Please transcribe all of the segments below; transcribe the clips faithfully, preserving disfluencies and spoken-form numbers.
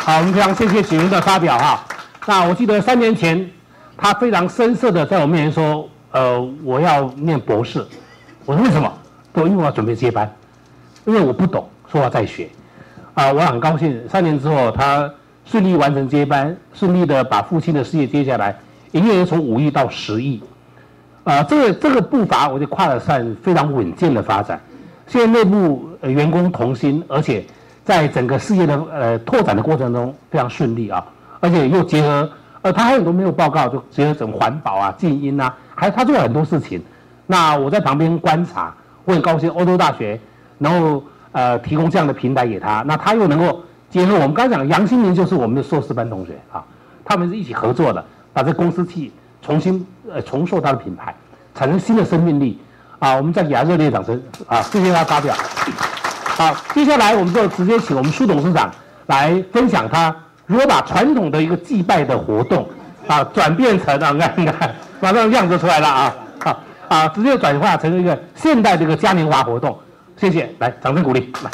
好，我们非常谢谢景云的发表哈。那我记得三年前，他非常深色的在我面前说，呃，我要念博士。我说为什么？对，因为我要准备接班，因为我不懂，说要再学。啊，我很高兴，三年之后他顺利完成接班，顺利的把父亲的事业接下来，营业额从五亿到十亿。啊，这个这个步伐，我就跨了算非常稳健的发展。现在内部、呃、员工同心，而且在整个事业的呃拓展的过程中非常顺利啊，而且又结合呃他还有很多没有报告，就结合整环保啊、静音啊，还他做了很多事情。那我在旁边观察，我很高兴欧洲大学能够呃提供这样的平台给他，那他又能够结合我们刚才讲杨新明就是我们的硕士班同学啊，他们是一起合作的，把这公司去重新呃重塑它的品牌，产生新的生命力。啊，我们再给他热烈掌声啊！谢谢他发表。好，接下来我们就直接請我們蘇董事長來分享他如何把傳統的一個祭拜的活動啊轉變成啊，你看，你看，馬上樣子出來了啊啊啊，直接轉化成一個現代的一個嘉年華活動。謝謝，來，掌聲鼓勵。來，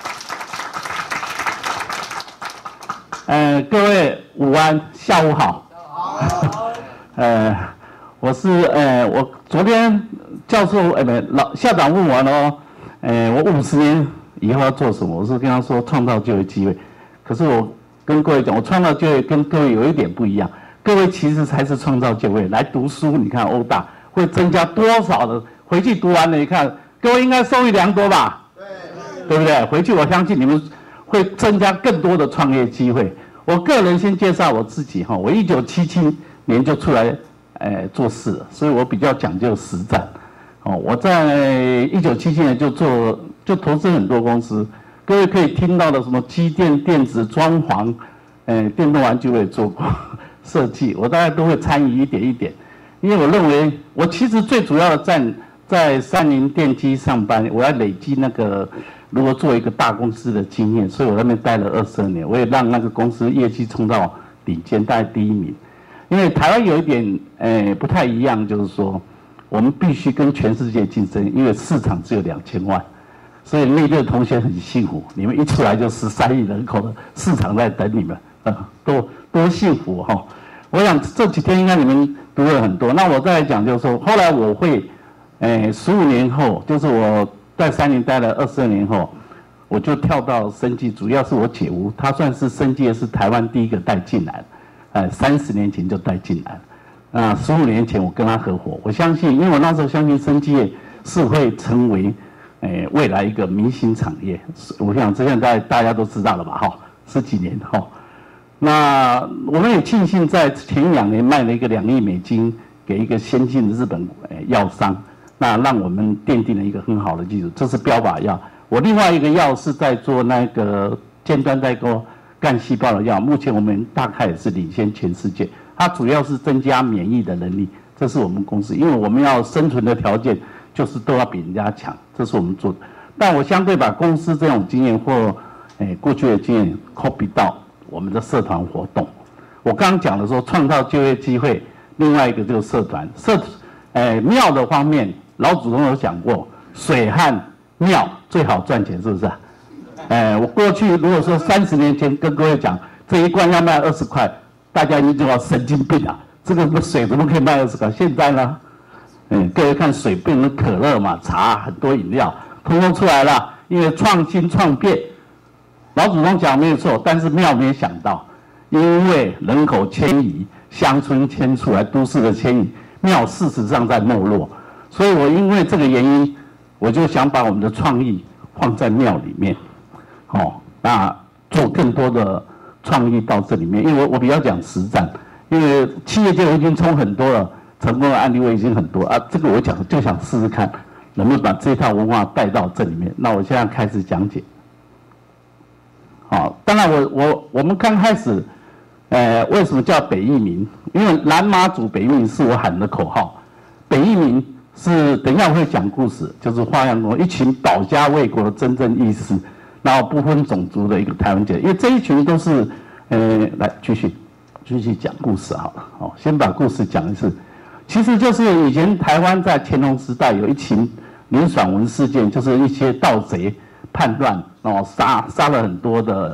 呃，各位午安，下午好。好。呃，我是呃，我昨天。教授，哎，不，老校长问我了，哎，我五十年以后要做什么？我是跟他说创造就业机会。可是我跟各位讲，我创造就业跟各位有一点不一样。各位其实才是创造就业。来读书，你看欧大会增加多少的？回去读完了，你看各位应该受益良多吧？对，对不对？回去我相信你们会增加更多的创业机会。我个人先介绍我自己哈，我一九七七年就出来，哎，做事了，所以我比较讲究实战。哦，我在一九七七年就做，就投资很多公司，各位可以听到的什么机电、电子、装潢，呃，电动玩具我也做过，设计，我大概都会参与一点一点，因为我认为我其实最主要的在在三菱电机上班，我要累积那个如果做一个大公司的经验，所以我在那边待了二十二年，我也让那个公司业绩冲到顶尖，大概第一名。因为台湾有一点，呃，不太一样，就是说。我们必须跟全世界竞争，因为市场只有两千万，所以内地的同学很辛苦。你们一出来就十三亿人口的市场在等你们，啊，多多幸福哈！我想这几天应该你们读了很多。那我再来讲，就是说，后来我会，诶，十五年后，就是我在三菱待了二十二年后，我就跳到生技，主要是我姐夫，他算是生技是台湾第一个带进来的，呃，三十年前就带进来了。啊，十五年前我跟他合伙，我相信，因为我那时候相信生技业是会成为，诶、呃，未来一个明星产业。我想这现在大家都知道了吧？哈，十几年哈。那我们也庆幸在前两年卖了一个两亿美金给一个先进的日本诶药商，那让我们奠定了一个很好的基础。这是标靶药。我另外一个药是在做那个尖端代沟干细胞的药，目前我们大概也是领先全世界。它主要是增加免疫的能力，这是我们公司，因为我们要生存的条件就是都要比人家强，这是我们做的。但我相对把公司这种经验或诶过去的经验 copy 到我们的社团活动。我刚刚讲的说创造就业机会，另外一个就是社团社诶庙的方面，老祖宗有讲过，水和庙最好赚钱，是不是啊？诶，我过去如果说三十年前跟各位讲这一罐要卖二十块。大家一定要神经病啊！这个水怎么可以卖二十块？现在呢，嗯，各位看水变成可乐嘛，茶很多饮料，通通出来了。因为创新创变，老祖宗讲没有错，但是庙没有想到，因为人口迁移，乡村迁出来，都市的迁移，庙事实上在没落。所以我因为这个原因，我就想把我们的创意放在庙里面，哦，那做更多的。创意到这里面，因为我我比较讲实战，因为企业界我已经冲很多了，成功的案例我已经很多啊。这个我讲就想试试看，能不能把这套文化带到这里面。那我现在开始讲解。好，当然我我我们刚开始，呃，为什么叫北一民？因为南马祖北一民是我喊的口号，北一民是等一下我会讲故事，就是花样国一群保家卫国的真正意思。然后不分种族的一个台湾姐，因为这一群都是，呃，来继续继续讲故事好了，哦，先把故事讲一次。其实就是以前台湾在乾隆时代有一群林爽文事件，就是一些盗贼叛乱，然后杀杀了很多的，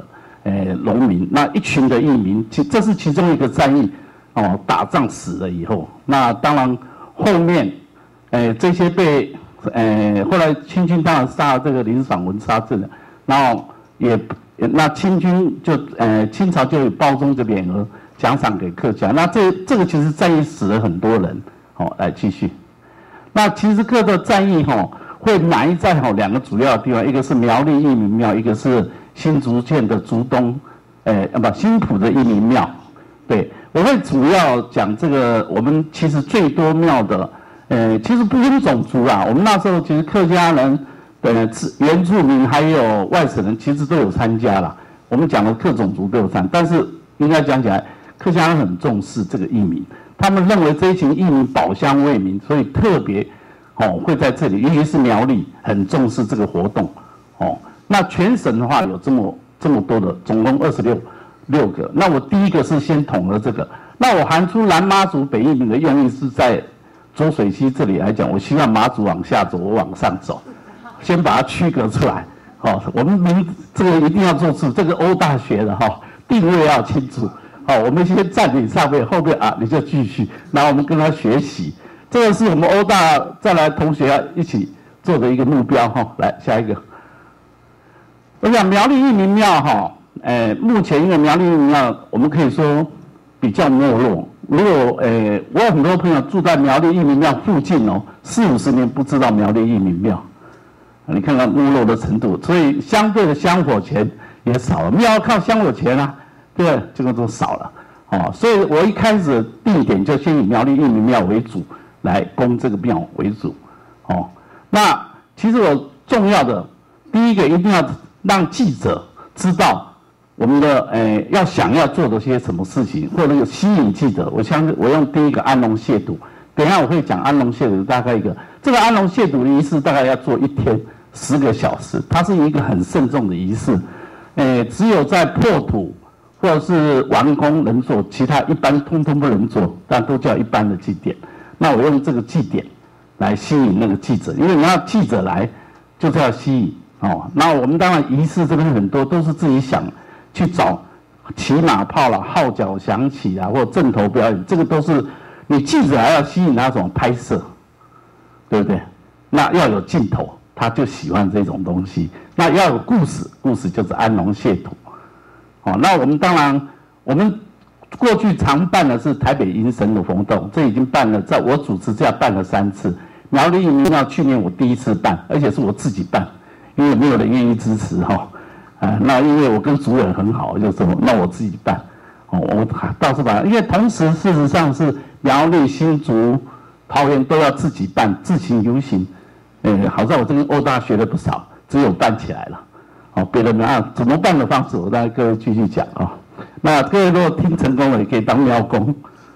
诶农民，那一群的义民，其这是其中一个战役哦，打仗死了以后，那当然后面诶这些被诶后来清军当然杀了这个林爽文杀阵了，然后也那清军就呃清朝就包中这边额奖赏给客家，那这这个其实战役死了很多人，哦，来继续。那其实各个战役哈、哦、会埋在哈、哦、两个主要的地方，一个是苗栗义民庙，一个是新竹县的竹东，诶不新埔的义民庙。对，我会主要讲这个我们其实最多庙的，呃其实不分种族啊，我们那时候其实客家人、呃原住民还有外省人其实都有参加啦。我们讲的各种族都有参，但是应该讲起来，客家人很重视这个义民。他们认为这一群义民保乡为民，所以特别哦会在这里，尤其是苗栗很重视这个活动哦。那全省的话有这么这么多的，总共二十六六个。那我第一个是先统合这个，那我含出南妈祖北义民的用意是在浊水溪这里来讲，我希望妈祖往下走，我往上走，先把它区隔出来。哦，我们明这个一定要做出这个欧大学的哈、哦、定位要清楚。好，我们先占领上面，后面啊你就继续，然后我们跟他学习，这个是我们欧大再来同学要一起做的一个目标哈。来下一个，我想苗栗义民庙哈，呃，目前因为苗栗义民庙我们可以说比较没落，如果呃我有很多朋友住在苗栗义民庙附近哦，四五十年不知道苗栗义民庙，你看看没落的程度，所以相对的香火钱也少了，庙要靠香火钱啊。对，这个都少了，哦，所以我一开始定点就先以苗栗义民庙为主，来供这个庙为主，哦，那其实我重要的第一个一定要让记者知道我们的诶要想要做的些什么事情，或者有吸引记者。我相信我用第一个安龙亵渎，等一下我会讲安龙亵渎大概一个，这个安龙亵渎的仪式大概要做一天十个小时，它是一个很慎重的仪式，诶，只有在破土。或者是完工能做，其他一般通通不能做，但都叫一般的祭典。那我用这个祭典来吸引那个记者，因为你要记者来，就是要吸引哦。那我们当然仪式这边很多都是自己想去找骑马炮啦、号角响起啊，或阵头表演，这个都是你记者还要吸引他怎么拍摄，对不对？那要有镜头，他就喜欢这种东西。那要有故事，故事就是安龙亵渎。哦，那我们当然，我们过去常办的是台北迎神的活动，这已经办了，在我主持下办了三次。苗栗义民庙去年我第一次办，而且是我自己办，因为没有人愿意支持哈、哦。啊，那因为我跟主任很好，就说那我自己办。哦，我倒是把，因为同时事实上是苗栗、新竹、桃园都要自己办，自行游行。呃，好在我这个欧大学了不少，只有办起来了。哦，别的呢啊，怎么办的方式，我让各位继续讲啊、哦。那各位如果听成功了，也可以当庙公。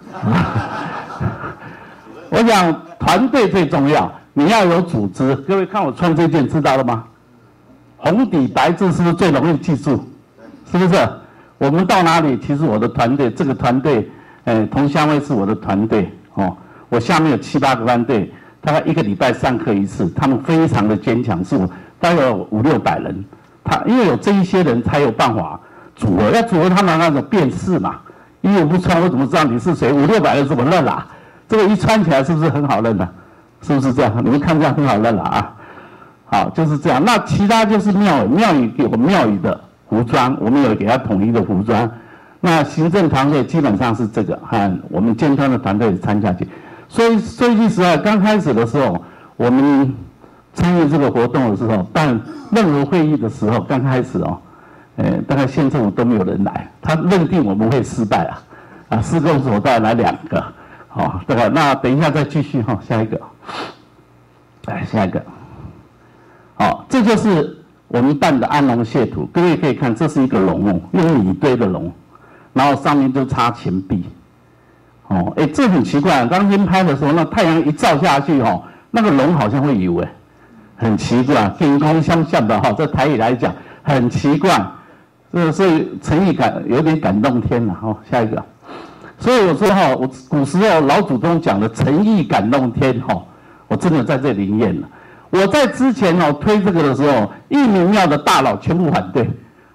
我想团队最重要，你要有组织。各位看我穿这件，知道了吗？红底白字是不是最容易记住？是不是？我们到哪里，其实我的团队，这个团队，呃，同乡会是我的团队哦。我下面有七八个团队，大概一个礼拜上课一次，他们非常的坚强，是我大概有五六百人。他因为有这一些人才有办法组合，要组合他们那种辨识嘛。衣服不穿，我怎么知道你是谁？五六百人怎么认啦、啊？这个一穿起来是不是很好认的、啊？是不是这样？你们看这样很好认了啊？好，就是这样。那其他就是庙宇，庙宇有庙宇的服装，我们有给他统一的服装。那行政团队基本上是这个，和我们健康的团队参加去。所以说句实话，刚开始的时候，我们参与这个活动的时候，办任何会议的时候，刚开始哦，呃，大概县政府都没有人来，他认定我们会失败啊，啊，施工所带来两个，好、哦，对吧？那等一下再继续哈、哦，下一个，来下一个，好、哦，这就是我们办的安龙亵渎，各位可以看，这是一个龙哦，用米堆的龙，然后上面就插钱币，哦，哎，这很奇怪，当天拍的时候，那太阳一照下去哦，那个龙好像会游哎。很奇怪，天空相向的哈，在台语来讲很奇怪，这所以诚意感有点感动天了哈。下一个，所以我说哈，我古时候老祖宗讲的诚意感动天哈，我真的在这里验了。我在之前哦推这个的时候，义民庙的大佬全部反对，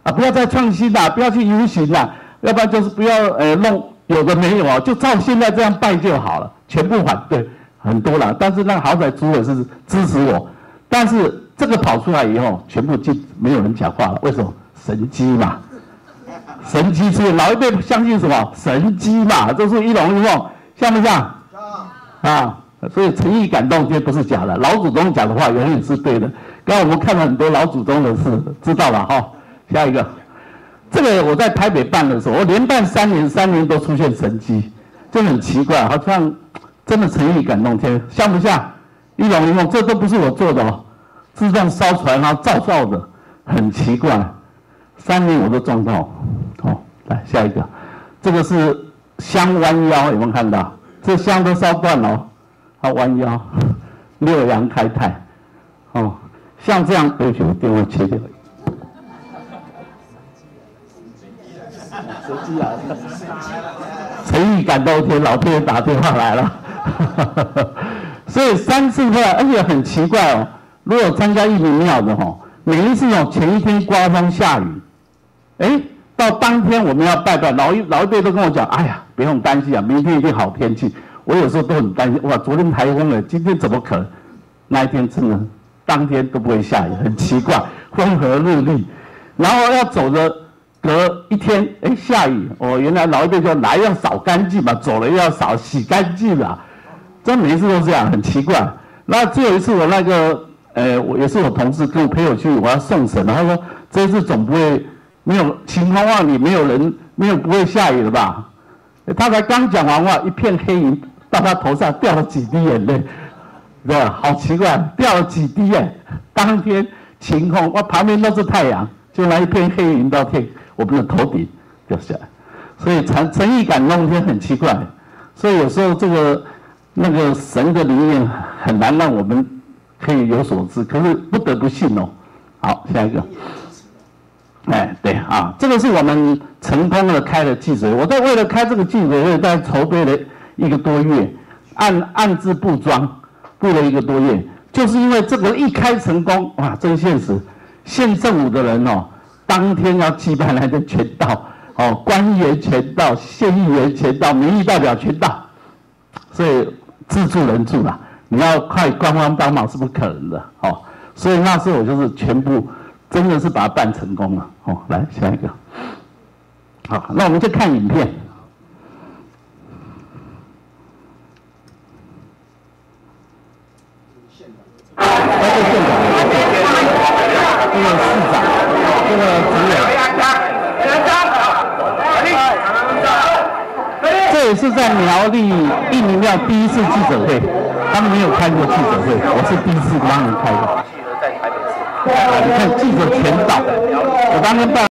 啊，不要再创新啦，不要去游行啦，要不然就是不要呃弄有的没有啊，就照现在这样办就好了，全部反对很多啦。但是那个豪宅主委是支持我，但是这个跑出来以后，全部就没有人讲话了，为什么？神机嘛。神机出现，老一辈相信什么？神机嘛，这是一龙一凤，像不像？啊，所以诚意感动，这不是假的。老祖宗讲的话永远是对的。刚刚我们看了很多老祖宗的事，知道了哈。下一个，这个我在台北办的时候，我连办三年，三年都出现神机，就很奇怪，好像真的诚意感动天，像不像？一龙一凤，这都不是我做的哦，自动烧船然后照照的，很奇怪。三年我都撞到，哦，来下一个，这个是香弯腰，有没有看到？这香都烧断了，它弯腰，六阳开泰，哦，像这样，对不起，我电话切掉。手机来了，诚意感动天，老天爷打电话来了，所以三次会，而且很奇怪哦，如果参加义民庙的哈，每一次哦前一天刮风下雨。哎，到当天我们要拜拜，老一老一辈都跟我讲，哎呀，不用担心啊，明天一定好天气。我有时候都很担心，哇，昨天台风了，今天怎么可能？那一天真的，当天都不会下雨，很奇怪，风和日丽。然后要走的隔一天，哎，下雨。哦，原来老一辈说来要扫干净嘛，走了要扫洗干净啊。真每一次都这样，很奇怪。那最后一次我那个，呃，我也是我同事跟我陪我去，我要送神，他说这一次总不会。没有晴空万里，没有人，没有不会下雨了吧？他才刚讲完话，一片黑云到他头上掉了几滴眼泪，对吧？好奇怪，掉了几滴耶！当天晴空，哇，旁边都是太阳，就那一片黑云到天我们的头顶掉下来，所以诚诚意感动天很奇怪，所以有时候这个那个神的理念很难让我们可以有所知，可是不得不信哦。好，下一个。哎，对啊，这个是我们成功的开了记者会。我在为了开这个记者会，大概筹备了一个多月，暗暗自布庄，布了一个多月，就是因为这个一开成功，哇，真现实。县政府的人哦，当天要祭拜来的全到，哦，官员全到，县议员全到，民意代表全到，所以自助人助啦，你要快官方帮忙是不可能的，哦，所以那时候我就是全部。真的是把它办成功了哦！来下一个，好，那我们就看影片。他是县长，这个市长，这个主委，这也是在苗栗义民庙第一次记者会，他们没有开过记者会，我是第一次帮他们开的。你看记者全到，我当天办。